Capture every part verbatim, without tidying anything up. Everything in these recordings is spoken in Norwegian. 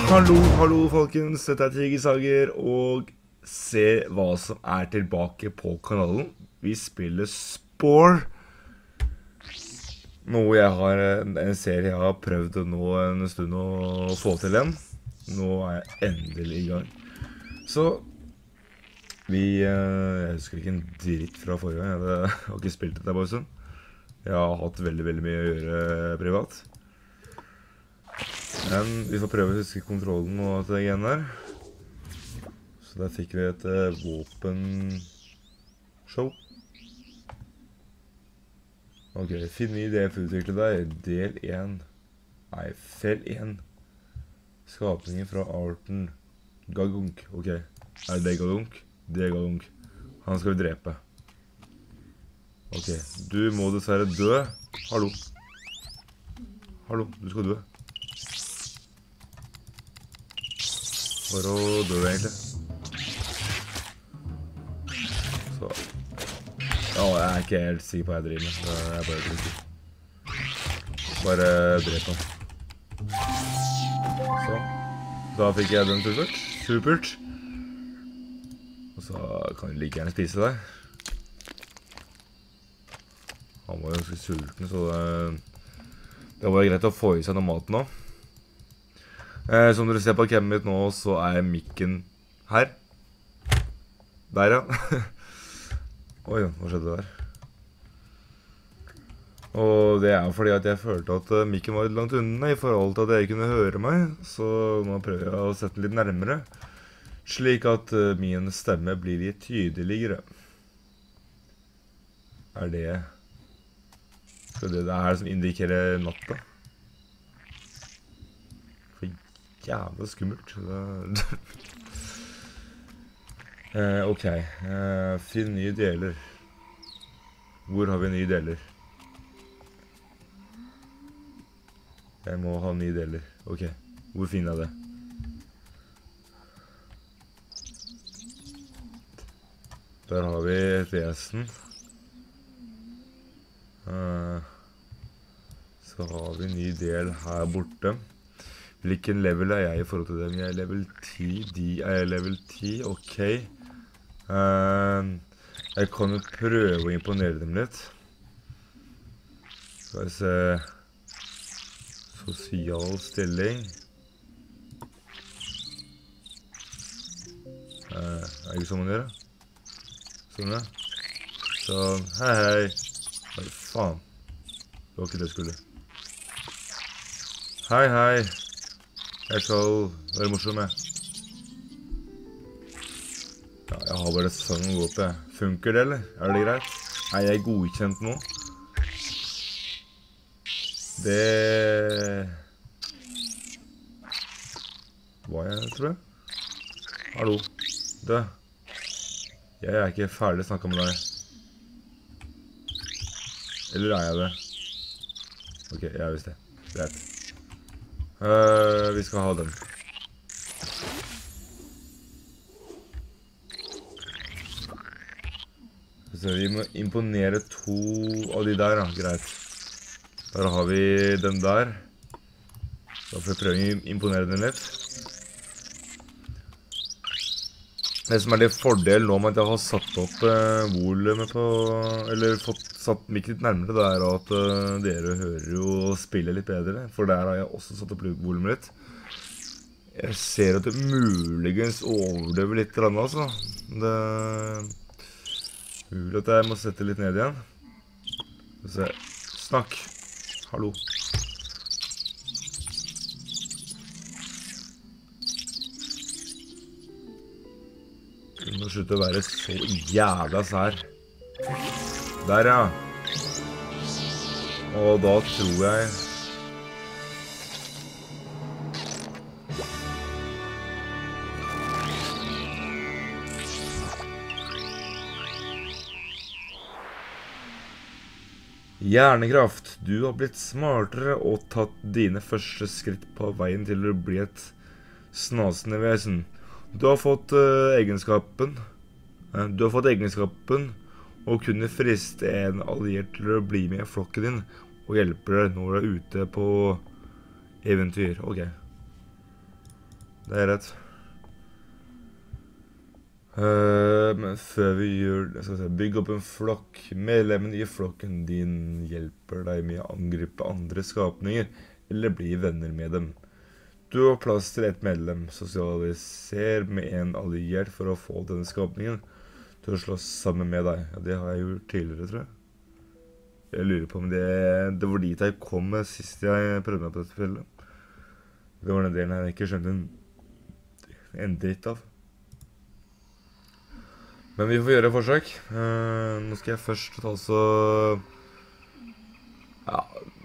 Hallo, hallo folkens, dette er Tigersager, og se hva som er tilbake på kanalen. Vi spiller Spore. Noe jeg har, en serie jeg har prøvd nå en stund å få til igjen. Nå er jeg endelig i gang. Så, vi, jeg husker ikke en dritt fra forrige gang, jeg har ikke spilt dette bare sånn. Jeg har hatt veldig, veldig mye å gjøre privat. Men vi får prøve å huske kontrollen og alt det igjen der. Så der fikk vi et uh, våpenshow. Ok, finn ny idé for å utvikle deg. Del én. Nei, fel én. Skapningen fra arten Gagunk. Ok, er det Gagunk? Det er Gagunk. Han skal vi drepe. Ok, du må dessverre dø. Hallo. Hallo, du skal dø. For å dø egentlig. Så. Ja, jeg er ikke helt sikker på hva jeg driver med. Det er bare ikke. Bare drep han. Så. Da fikk jeg den fullført. Supert. Og så kan jeg like gjerne spise deg. Han var jo ganske sulten, så det, det var greit å få i seg noe mat nå. Eh, som dere ser på cammet mitt nå, så er mikken her. Der, ja. Oi, hva skjedde der? Og det er fordi at jeg følte at uh, mikken var litt langt unna i forhold til at jeg kunne høre meg. Så nå prøver jeg å sette den litt nærmere, slik at uh, min stemme blir litt tydeligere. Er det... Så det er det som indikerer natta? Jævla skummelt. eh, ok, eh, finn nye deler. Hvor har vi nye deler? Jeg må ha nye deler. Ok, hvor finner jeg det? Der har vi et vesen. Eh, så har vi ny del her borte. Hvilken level er jeg i forhold til dem? Jeg er level ti, de er level ti, ok. Uh, jeg kan jo prøve å imponere dem litt. Skal vi se... Sosial stilling. Uh, er det ikke sånn man gjør det? Sånn, ja. Sånn, hei hei. Hei, faen. Det var ikke det jeg skulle. Hei hei. Jeg skal være morsom, jeg. Ja, jeg har bare sang å gå på, jeg. Funker det, eller? Er det greit? Er jeg godkjent nå? Det... Var jeg, tror jeg? Hallo. Dø. Jeg er ikke ferdig snakket med deg. Eller er jeg det? Ok, jeg er visst det. Greit. Uh, vi skal ha den. Så vi må imponere to av de der, da. Greit. Der har vi den der. Da får vi prøve å imponere den litt. Det som er litt fordel nå med at jeg har satt opp uh, volumet på, eller fått satt mikken litt nærmere, det er at uh, dere hører jo og spiller litt bedre, for der har jeg også satt opp volumet litt. Jeg ser at det muligens overdøver litt eller annet, altså. Det er mulig at jeg må sette litt ned igjen. Skal vi se. Snakk. Hallo. Du må slutte å være så jævla sær. Der, ja. Og da tror jeg... Hjernekraft. Du har blitt smartere og tatt dine første skritt på veien til å bli et snasende vesen. Du har fått uh, egenskapen. Uh, du har fått egenskapen å kunne friste en alliert til å bli med i flokken din og hjelpe deg når du er ute på eventyr. Ok. Det er rett. Uh, men før vi gjør det, skal vi se, bygg opp en flokk. Medlemmene i flokken din hjelper deg med å angripe andre skapninger, eller bli venner med dem. Du har plass til et medlem. Sosialiser med en alliert for å få denne skapningen til å slåss sammen med deg. Ja, det har jeg gjort tidligere, tror jeg. Jeg lurer på om det, det var dit jeg kom sist jeg prøvde meg på dette spillet. Det var den delen jeg ikke skjønte en, en dritt av. Men vi får gjøre et forsøk. Uh, nå skal jeg først ta så... Ja...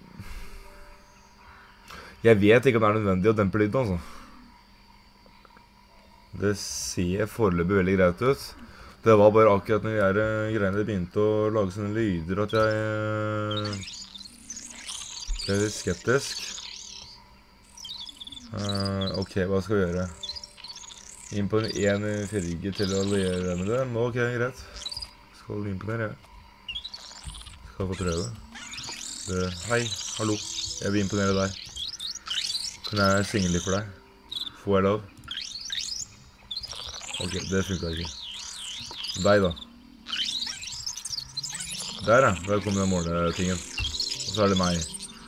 Jeg vet ikke om det er nødvendig å dempe lyden, altså. Det ser foreløpig veldig greit ut. Det var bare akkurat når jeg uh, greiene begynte å lage sånne lyder at jeg... Uh, ble litt skeptisk. Uh, ok, hva skal vi gjøre? Inn på en ferge til å alliere med dem. Ok, greit. Skal imponere, jeg. Skal få prøve. Det, hei, hallo. Jeg vil imponere deg. Kan jeg synge litt for deg? Får jeg lov? Ok, det funker ikke. Deg da. Der ja, der kom den måletingen. Og så er det meg.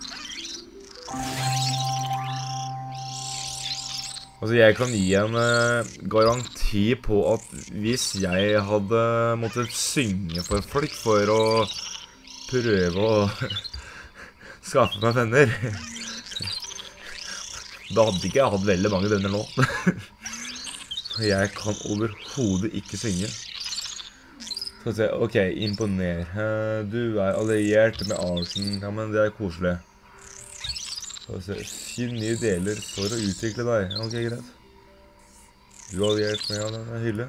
Altså, jeg kan gi en uh, garanti på at hvis jeg hadde måttet synge for folk for å prøve å skaffe meg venner, da hadde ikke jeg hatt veldig mange venner nå. Jeg kan overhodet ikke synge. Skal vi se, ok, imponer. Uh, du er alliert med Arsen. Ja, men det er koselig. Skal vi se, finn nye deler for å utvikle deg. Ok, greit. Du har alliert med, ja, den er hylle.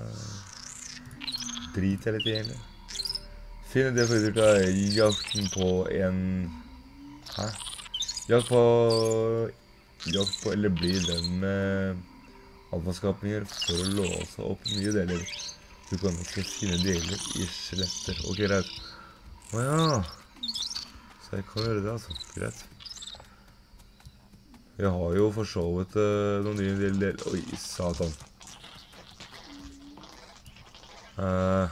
Drit jeg litt egentlig. Finn det for å utvikle deg. Jakten på en... Hæ? Jakt på... Jakt på eller bli venn med alfaskapninger for å låse opp nye deler. Du kan også finne deler i skjeletter. Ok, greit. Åja. Så jeg kan gjøre det, altså. Greit. Jeg har jo forsovet uh, noen nye deler. Oi, satan. Uh,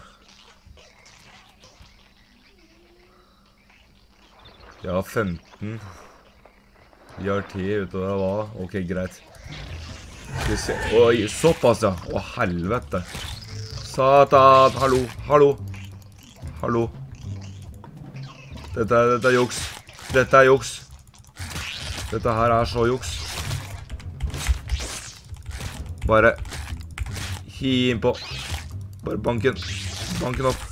jeg har femten. Vi har ti utover hva? Ok, greit. Skal vi se. Oi, såpass, ja. Å, helvete. Satan, hallo, hallo. Hallo. Dette er, dette er juks. Dette er juks. Dette her er så juks. Bare hi innpå. Bare banken. Banken opp.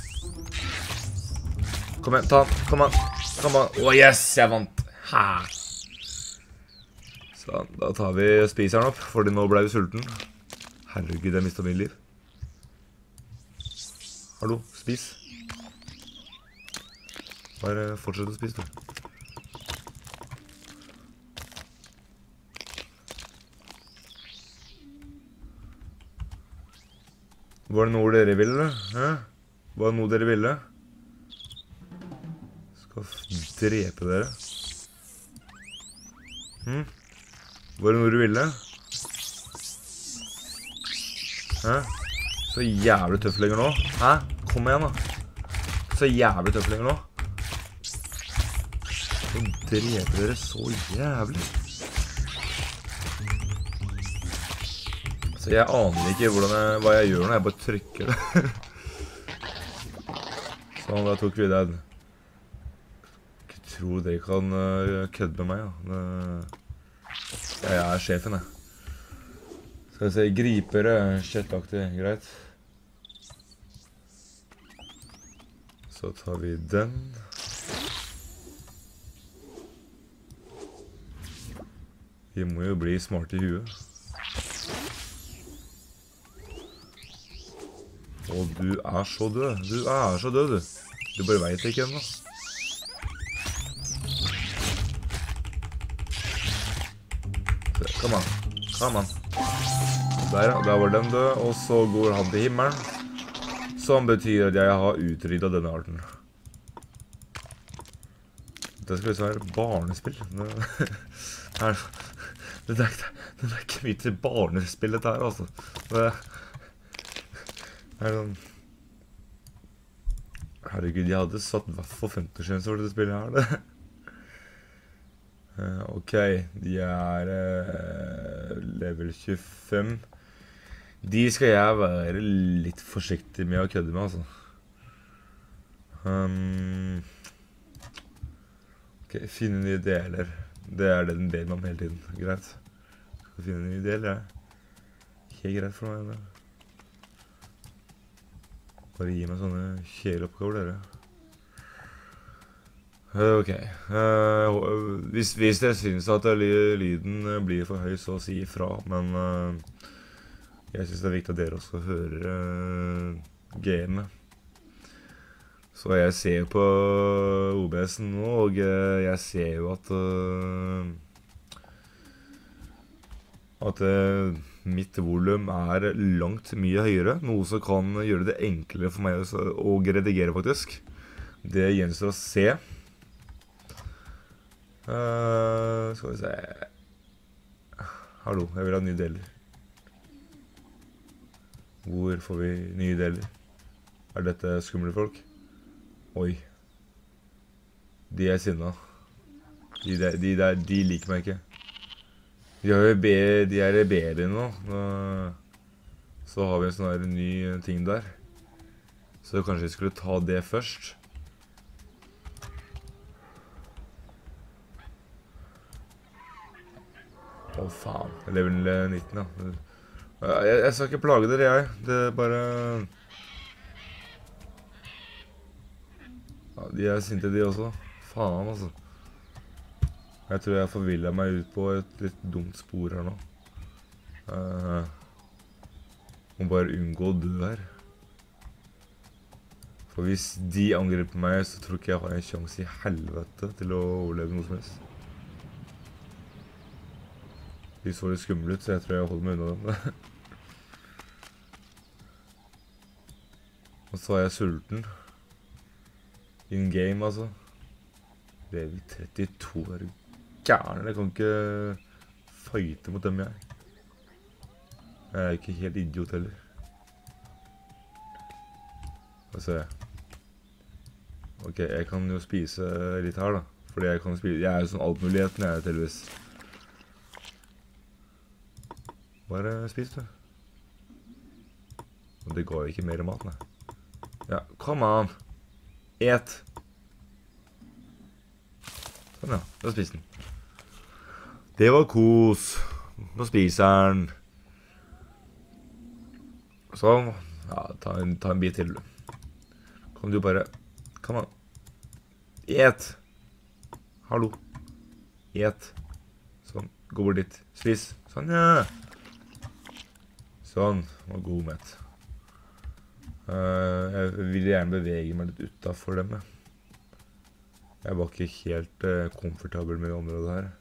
Kom igjen, ta den. Kom an. Kom an. Åh, yes, jeg vant. Ha. Så da tar vi spiseren opp, fordi nå ble vi sulten. Herregud, jeg mistet min liv. Hallo, spis. Bare fortsett å spise, du. Var det noe dere ville? Hæ? Var det noe dere ville? Skal drepe dere. Hm? Var det noe du ville? Hæ? Så jævlig tøff lenger nå. Hæ? Kom igjen da. Så jævlig tøff lenger nå. Så dreper dere så jævlig. Så jeg aner ikke hvordan jeg, hva jeg gjør når jeg bare trykker det. Sånn, da tok vi den. Jeg tror dere kan uh, kødde med meg, ja. Det, jeg er sjefen, jeg. Skal vi se, gripere, kjøttaktig, greit. Så tar vi den. Vi må jo bli smarte i huet. Og du er så død. Du er så død, du. Du bare vet ikke ennå. Kom an. Kom an. Der, der var den død. Og så går han til himmelen. Som betyr at jeg har utryddet denne arten. Det skal visst være barnespill. Det er, Det er, ikke- det er ikke mye til barnespill dette her, altså. Det er sånn... Herregud, jeg hadde satt hva for femti-skjønns over dette spillet her, det. Uh, ok, de er uh, level tjuefem. De skal jeg være litt forsiktig med å kødde med, altså. Um, ok, finne nye deler. Det er det den ber meg om hele tiden. Greit. Skal finne nye deler, ja. Helt greit for meg, det. Bare gi meg sånne kjeleoppgaver, dere. Ok. Uh, hvis, hvis jeg synes at lyden blir for høy, så si ifra. Men uh, jeg synes det er viktig at dere også hører uh, gamet. Så jeg ser på O B S-en nå, og uh, jeg ser jo at... Uh, at uh, mitt volum er langt mye høyere, noe som kan gjøre det enklere for meg å, å redigere faktisk. Det gjenstår å se. Uh, skal vi se. Hallo, jeg vil ha nye deler. Hvor får vi nye deler? Er dette skumle folk? Oi. De er sinna. De, der, de der, de liker meg ikke. De, har jo be, de er bedre nå. Så har vi en sånn her ny ting der. Så kanskje vi skulle ta det først. Å faen, level nitten, ja. Jeg, jeg skal ikke plage dere, jeg. Det er bare... Ja, de er sinte de også. Faen, altså. Jeg tror jeg forvillet meg ut på et litt dumt spor her nå. Uh, må bare unngå å dø her. For hvis de angriper meg, så tror ikke jeg har en sjanse i helvete til å overleve noe som helst. De så litt skumle ut, så jeg tror jeg holder meg unna dem. Og så er jeg sulten. In game, altså. Level trettito, er du gærne? Jeg kan ikke fighte mot dem, jeg. Jeg er ikke helt idiot heller. Hva ser jeg? Ok, jeg kan jo spise litt her da. Fordi jeg kan spise... Jeg er jo sånn altmuligheten, jeg er tydeligvis. Bare spis du. Og det ga jo ikke mer mat, nei. Ja, come on! Et! Sånn ja, da spiste den. Det var kos. Nå spiser den. Sånn. Ja, ta en, ta en bit til. Kan du bare... Come on. Et! Hallo. Et. Sånn, gå bort dit. Spis. Sånn, ja. Sånn, var god mett. Uh, jeg vil gjerne bevege meg litt utenfor dem. Jeg var ikke helt uh, komfortabel med det området her.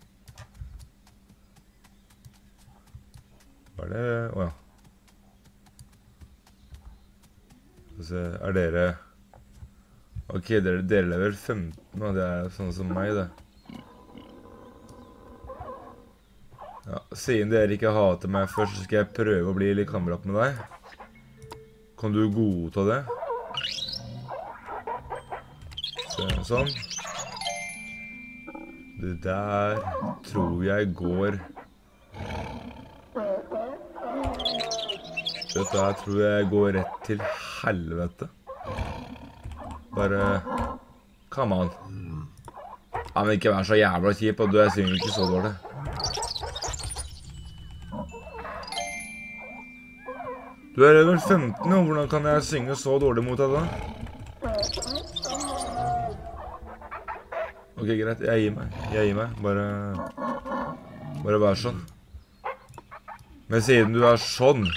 Hva er det? Åja. Så se, er dere... Ok, dere, dere lever femten, og det er sånn som meg, det. Ja, siden dere ikke hater meg først, så skal jeg prøve å bli litt kamerat med deg. Kan du godta det? Se, sånn. Det der tror jeg går... Dette her tror jeg går rett til helvete. Bare... Come on. Ja, men ikke vær så jævla kjip, og du er synger ikke så dårlig. Du er level femten, og hvordan kan jeg synge så dårlig mot deg da? Ok, greit, jeg gir meg. Jeg gir meg. Bare... Bare vær sånn. Men siden du er sånn,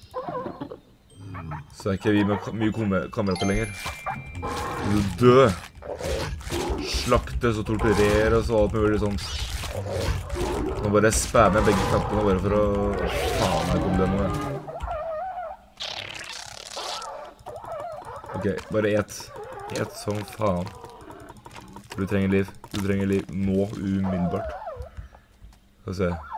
så er ikke vi med mye kamerater lenger. Du dø. Slaktes og tortureres og alt mulig sånt. Nå bare spammer jeg begge knappene bare for å... Faen, jeg kom det nå, jeg. Ok, bare et. Et som faen. Du trenger liv. Du trenger liv nå, umiddelbart. Skal vi se.